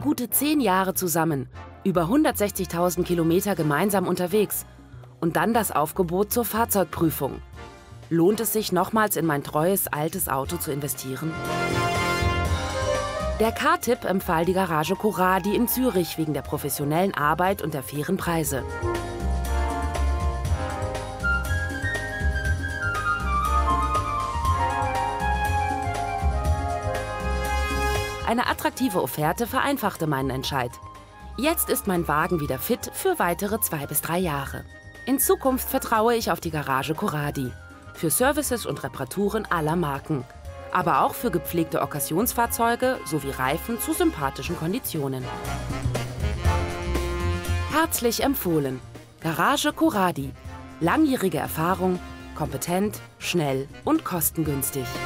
gute 10 Jahre zusammen, über 160.000 Kilometer gemeinsam unterwegs und dann das Aufgebot zur Fahrzeugprüfung. Lohnt es sich, nochmals in mein treues, altes Auto zu investieren? Der Car-Tipp empfahl die Garage Corradi in Zürich wegen der professionellen Arbeit und der fairen Preise. Eine attraktive Offerte vereinfachte meinen Entscheid. Jetzt ist mein Wagen wieder fit für weitere 2 bis 3 Jahre. In Zukunft vertraue ich auf die Garage Corradi. Für Services und Reparaturen aller Marken. Aber auch für gepflegte Okkasionsfahrzeuge sowie Reifen zu sympathischen Konditionen. Herzlich empfohlen. Garage Corradi. Langjährige Erfahrung, kompetent, schnell und kostengünstig.